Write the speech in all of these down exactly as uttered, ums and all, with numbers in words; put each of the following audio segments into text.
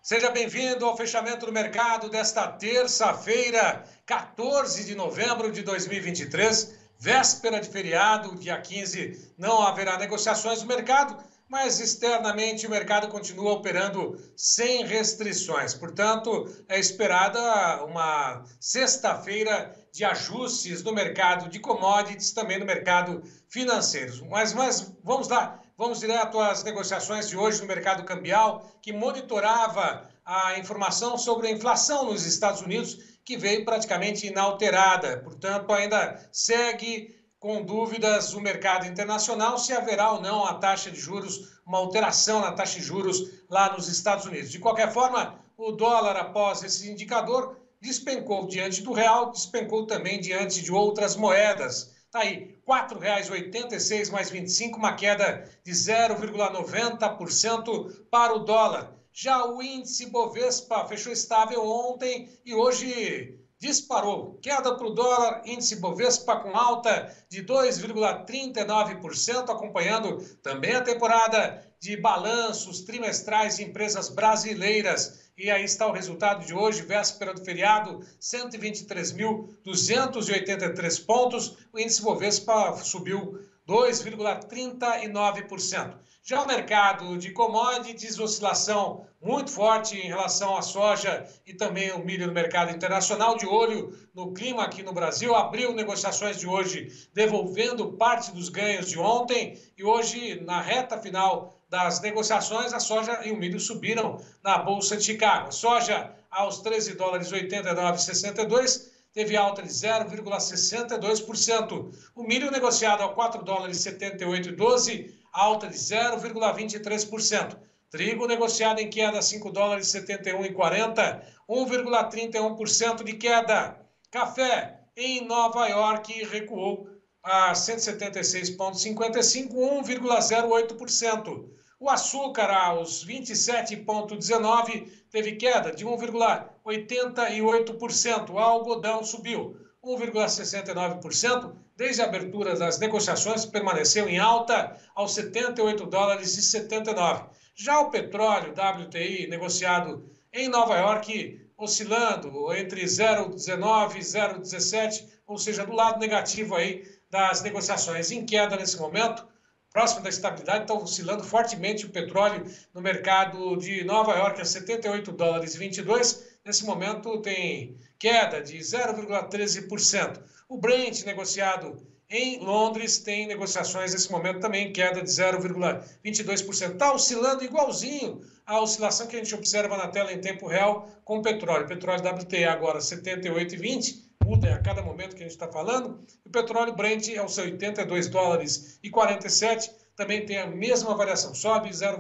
Seja bem-vindo ao fechamento do mercado desta terça-feira, quatorze de novembro de dois mil e vinte e três, véspera de feriado, dia quinze, não haverá negociações no mercado, mas externamente o mercado continua operando sem restrições. Portanto, é esperada uma sexta-feira de ajustes no mercado de commodities, também no mercado financeiro. Mas, mas vamos lá. Vamos direto às negociações de hoje no mercado cambial, que monitorava a informação sobre a inflação nos Estados Unidos, que veio praticamente inalterada. Portanto, ainda segue com dúvidas o mercado internacional se haverá ou não a taxa de juros, uma alteração na taxa de juros lá nos Estados Unidos. De qualquer forma, o dólar, após esse indicador, despencou diante do real, despencou também diante de outras moedas. Está aí, quatro reais e oitenta e seis mais vinte e cinco, uma queda de zero vírgula noventa por cento para o dólar. Já o índice Bovespa fechou estável ontem e hoje disparou. Queda para o dólar, índice Bovespa com alta de dois vírgula trinta e nove por cento, acompanhando também a temporada de balanços trimestrais de empresas brasileiras. E aí está o resultado de hoje, véspera do feriado, cento e vinte e três mil duzentos e oitenta e três pontos. O índice Bovespa subiu dois vírgula trinta e nove por cento. Já o mercado de commodities, oscilação muito forte em relação à soja e também o milho no mercado internacional, de olho no clima aqui no Brasil. Abriu negociações de hoje devolvendo parte dos ganhos de ontem e hoje, na reta final das negociações, a soja e o milho subiram na Bolsa de Chicago. A soja aos treze dólares e oitenta e nove vírgula sessenta e dois, teve alta de zero vírgula sessenta e dois por cento. O milho negociado a quatro dólares e setenta e oito vírgula doze, alta de zero vírgula vinte e três por cento. Trigo negociado em queda a cinco dólares e setenta e um vírgula quarenta, um vírgula trinta e um por cento de queda. Café em Nova York recuou a cento e setenta e seis vírgula cinquenta e cinco, um vírgula zero oito por cento. O açúcar aos vinte e sete vírgula dezenove teve queda de um vírgula oitenta e oito por cento. O algodão subiu um vírgula sessenta e nove por cento. Desde a abertura das negociações permaneceu em alta aos setenta e oito dólares e setenta e nove. Já o petróleo W T I negociado em Nova York oscilando entre zero vírgula dezenove e zero vírgula dezessete, ou seja, do lado negativo aí das negociações, em queda nesse momento. Próximo da estabilidade, está oscilando fortemente o petróleo no mercado de Nova York a setenta e oito dólares e vinte e dois. Nesse momento tem queda de zero vírgula treze por cento. O Brent negociado em Londres tem negociações nesse momento também, queda de zero vírgula vinte e dois por cento. Está oscilando igualzinho à oscilação que a gente observa na tela em tempo real com o petróleo. O petróleo W T I agora setenta e oito e vinte. Muda a cada momento que a gente está falando. O petróleo Brent é os oitenta e dois dólares e quarenta e sete, também tem a mesma variação, sobe zero,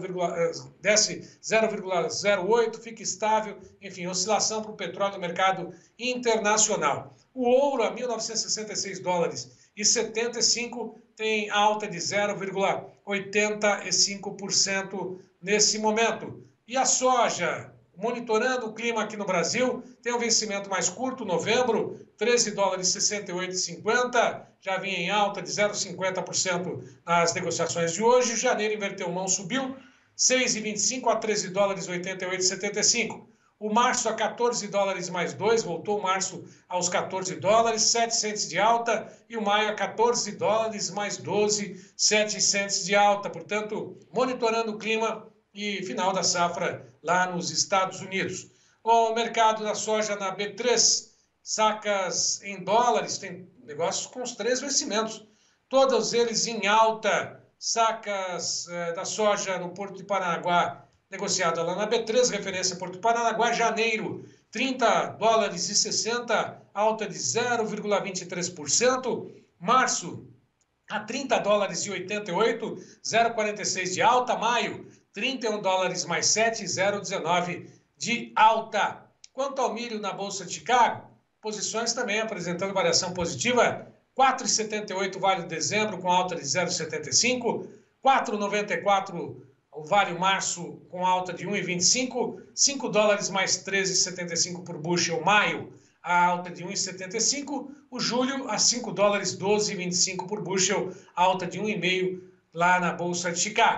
desce zero vírgula zero oito, fica estável, enfim, oscilação para o petróleo no mercado internacional. O ouro a mil novecentos e sessenta e seis dólares e setenta e cinco tem alta de zero vírgula oitenta e cinco por cento nesse momento. E a soja, monitorando o clima aqui no Brasil, tem um vencimento mais curto, novembro, treze dólares e sessenta e oito e cinquenta, já vinha em alta de zero vírgula cinquenta por cento nas negociações de hoje. Janeiro inverteu mão, subiu seis e vinte e cinco a treze dólares e oitenta e oito e setenta e cinco. O março a quatorze dólares mais dois, voltou o março aos quatorze dólares, sete centes de alta, e o maio a quatorze dólares mais doze, sete centes de alta. Portanto, monitorando o clima e final da safra lá nos Estados Unidos. O mercado da soja na B três, sacas em dólares, tem negócios com os três vencimentos, todos eles em alta. Sacas eh, da soja no Porto de Paranaguá, negociada lá na B três, referência Porto de Paranaguá, janeiro, trinta dólares e sessenta, alta de zero vírgula vinte e três por cento. Março, a trinta dólares e oitenta e oito, zero vírgula quarenta e seis de alta. Maio, trinta e um dólares mais sete, zero vírgula dezenove de alta. Quanto ao milho na Bolsa de Chicago, posições também apresentando variação positiva, quatro vírgula setenta e oito vale de dezembro com alta de zero vírgula setenta e cinco, quatro vírgula noventa e quatro o vale março com alta de um vírgula vinte e cinco, cinco dólares mais treze vírgula setenta e cinco por bushel maio, a alta de um vírgula setenta e cinco, o julho a cinco dólares doze vírgula vinte e cinco por bushel, alta de um vírgula cinco lá na Bolsa de Chicago.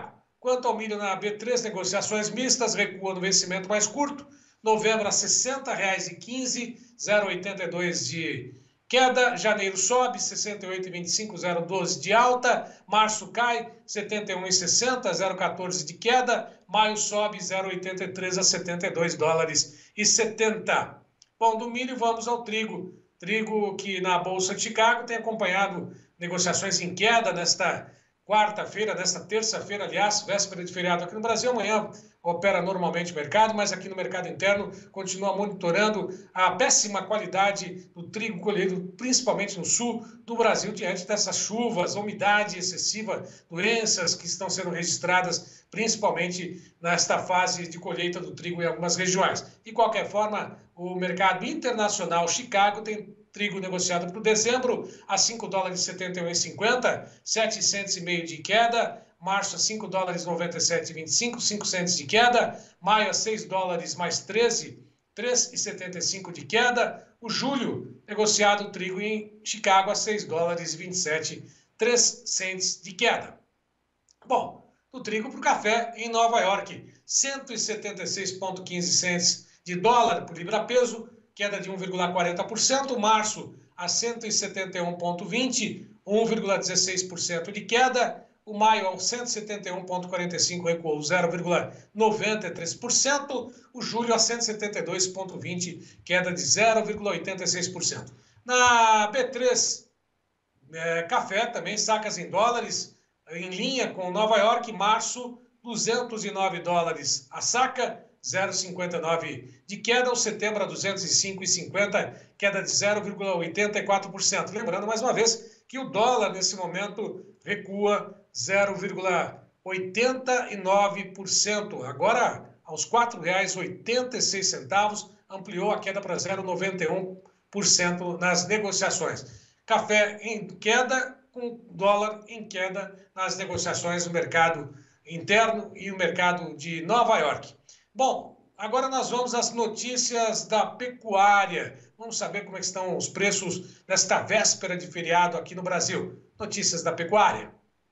Quanto ao milho na B três, negociações mistas, recua no vencimento mais curto, novembro a sessenta reais e quinze centavos, zero vírgula oitenta e dois de queda, janeiro sobe, sessenta e oito reais e vinte e cinco centavos, zero vírgula doze de alta, março cai, setenta e um reais e sessenta centavos, zero vírgula quatorze de queda, maio sobe, zero vírgula oitenta e três a setenta e dois dólares e setenta. Bom, do milho vamos ao trigo. Trigo que na Bolsa de Chicago tem acompanhado negociações em queda nesta quarta-feira, nesta terça-feira, aliás, véspera de feriado aqui no Brasil. Amanhã opera normalmente o mercado, mas aqui no mercado interno continua monitorando a péssima qualidade do trigo colhido, principalmente no sul do Brasil, diante dessas chuvas, umidade excessiva, doenças que estão sendo registradas, principalmente nesta fase de colheita do trigo em algumas regiões. De qualquer forma, o mercado internacional Chicago tem trigo negociado para o dezembro a cinco dólares e setenta e um reais e cinquenta centavos, sete centos e meio de queda. Março a cinco dólares e noventa e sete reais e vinte e cinco centavos, cinco centos de queda. Maio a seis dólares mais treze, três reais e setenta e cinco de queda. O julho, negociado o trigo em Chicago a seis dólares e vinte e sete, três centos de queda. Bom, do trigo para o café em Nova York, cento e setenta e seis vírgula quinze centos de dólar por libra-peso, queda de um vírgula quarenta por cento. Março a cento e setenta e um vírgula vinte, um vírgula dezesseis por cento de queda. O maio ao cento e setenta e um vírgula quarenta e cinco recuou zero vírgula noventa e três por cento. O julho a cento e setenta e dois vírgula vinte, queda de zero vírgula oitenta e seis por cento. Na B três, é, café também, sacas em dólares, em linha com Nova York, março, duzentos e nove dólares a saca, zero vírgula cinquenta e nove de queda. O setembro a duzentos e cinco reais e cinquenta centavos, queda de zero vírgula oitenta e quatro por cento. Lembrando mais uma vez que o dólar nesse momento recua zero vírgula oitenta e nove por cento. Agora, aos quatro reais e oitenta e seis centavos, ampliou a queda para zero vírgula noventa e um por cento nas negociações. Café em queda, com dólar em queda nas negociações no mercado interno e no mercado de Nova York. Bom, agora nós vamos às notícias da pecuária. Vamos saber como é que estão os preços nesta véspera de feriado aqui no Brasil. Notícias da pecuária.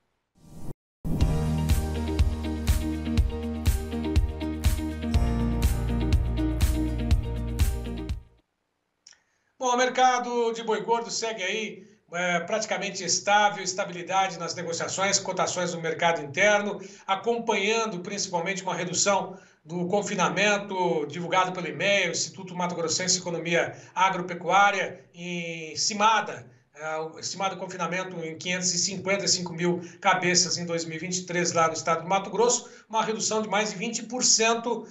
Bom, o mercado de boi gordo segue aí é, praticamente estável, estabilidade nas negociações, cotações no mercado interno, acompanhando principalmente uma redução do confinamento divulgado pelo I M E A, o Instituto Mato Grossense de Economia Agropecuária, em Cimada, é, estimado confinamento em quinhentos e cinquenta e cinco mil cabeças em dois mil e vinte e três lá no estado do Mato Grosso, uma redução de mais de vinte por cento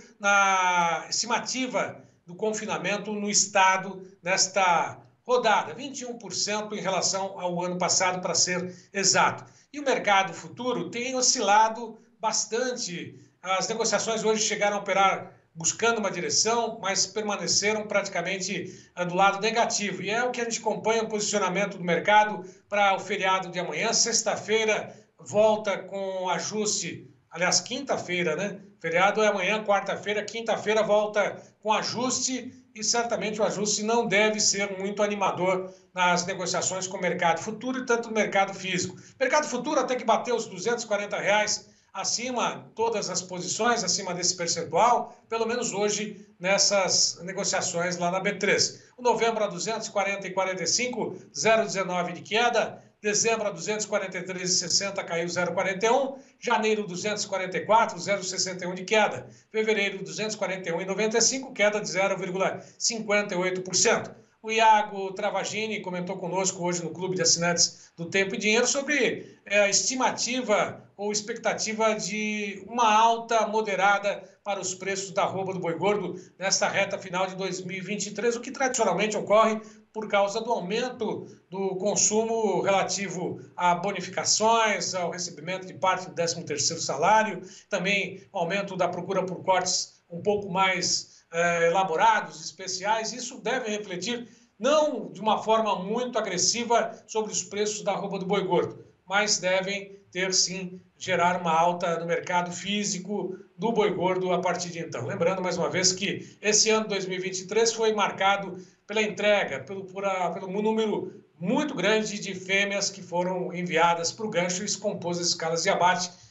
na estimativa do confinamento no estado nesta rodada, vinte e um por cento em relação ao ano passado, para ser exato. E o mercado futuro tem oscilado bastante. As negociações hoje chegaram a operar buscando uma direção, mas permaneceram praticamente do lado negativo. E é o que a gente acompanha o posicionamento do mercado para o feriado de amanhã. Sexta-feira volta com ajuste, aliás, quinta-feira, né? Feriado é amanhã, quarta-feira, quinta-feira volta com ajuste e certamente o ajuste não deve ser muito animador nas negociações com o mercado futuro e tanto no mercado físico. Mercado futuro até que bateu os duzentos e quarenta reais, acima todas as posições, acima desse percentual, pelo menos hoje nessas negociações lá na B três. O novembro a duzentos e quarenta e quarenta e cinco, zero vírgula dezenove de queda. Dezembro a duzentos e quarenta e três e sessenta, caiu zero vírgula quarenta e um. Janeiro duzentos e quarenta e quatro, zero vírgula sessenta e um de queda. Fevereiro duzentos e quarenta e um e noventa e cinco, queda de zero vírgula cinquenta e oito por cento. O Iago Travagini comentou conosco hoje no Clube de Assinantes do Tempo e Dinheiro sobre é, a estimativa ou expectativa de uma alta moderada para os preços da arroba do boi gordo nesta reta final de dois mil e vinte e três, o que tradicionalmente ocorre por causa do aumento do consumo relativo a bonificações, ao recebimento de parte do décimo terceiro salário, também aumento da procura por cortes um pouco mais eh, elaborados, especiais. Isso deve refletir não de uma forma muito agressiva sobre os preços da arroba do boi gordo, mas devem ter sim, gerar uma alta no mercado físico do boi gordo a partir de então. Lembrando mais uma vez que esse ano dois mil e vinte e três foi marcado pela entrega, pelo, por a, pelo número muito grande de fêmeas que foram enviadas para o gancho e isso compôs as escalas de abate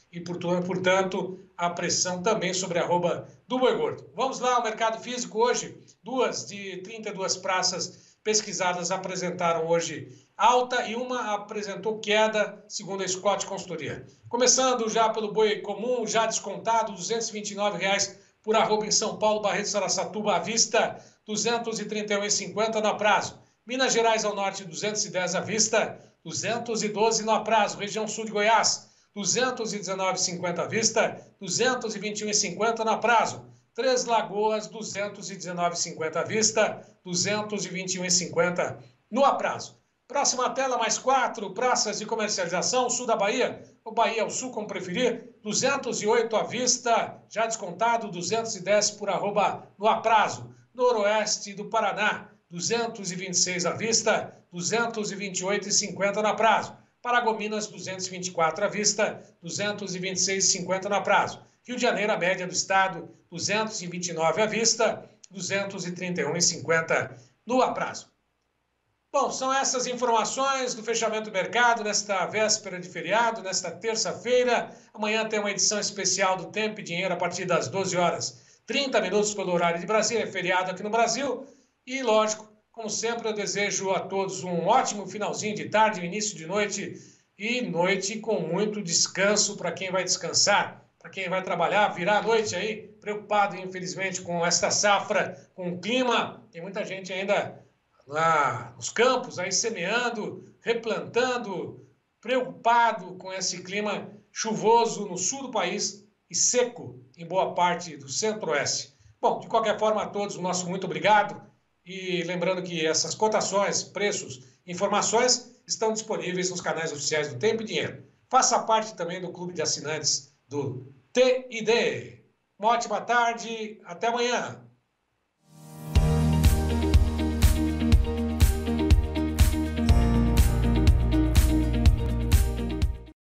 e, portanto, a pressão também sobre a arroba do boi gordo. Vamos lá, o mercado físico hoje, duas de trinta e duas praças pesquisadas apresentaram hoje alta e uma apresentou queda, segundo a Scott Consultoria. Começando já pelo boi comum, já descontado, duzentos e vinte e nove reais por arroba em São Paulo, Barreto, Saraçatuba à vista, duzentos e trinta e um reais e cinquenta no prazo. Minas Gerais ao norte, duzentos e dez à vista, duzentos e doze no prazo. Região sul de Goiás, duzentos e dezenove reais e cinquenta à vista, duzentos e vinte e um reais e cinquenta no prazo. Três Lagoas, duzentos e dezenove reais e cinquenta à vista, duzentos e vinte e um reais e cinquenta no prazo. Próxima tela, mais quatro praças de comercialização, sul da Bahia, ou Bahia ao sul, como preferir, duzentos e oito à vista, já descontado, duzentos e dez por arroba no aprazo. Noroeste do Paraná, duzentos e vinte e seis à vista, duzentos e vinte e oito reais e cinquenta no prazo. Paragominas, duzentos e vinte e quatro à vista, duzentos e vinte e seis reais e cinquenta no prazo. Rio de Janeiro, a média do estado, duzentos e vinte e nove à vista, duzentos e trinta e um reais e cinquenta no aprazo. Bom, são essas informações do fechamento do mercado nesta véspera de feriado, nesta terça-feira. Amanhã tem uma edição especial do Tempo e Dinheiro a partir das doze horas, trinta minutos pelo horário de Brasília, é feriado aqui no Brasil. E, lógico, como sempre, eu desejo a todos um ótimo finalzinho de tarde, início de noite e noite com muito descanso para quem vai descansar, para quem vai trabalhar, virar a noite aí, preocupado, infelizmente, com esta safra, com o clima. Tem muita gente ainda lá nos campos, aí semeando, replantando, preocupado com esse clima chuvoso no sul do país e seco em boa parte do centro-oeste. Bom, de qualquer forma, a todos, o nosso muito obrigado. E lembrando que essas cotações, preços, informações estão disponíveis nos canais oficiais do Tempo e Dinheiro. Faça parte também do clube de assinantes do T I D. Uma ótima tarde, até amanhã.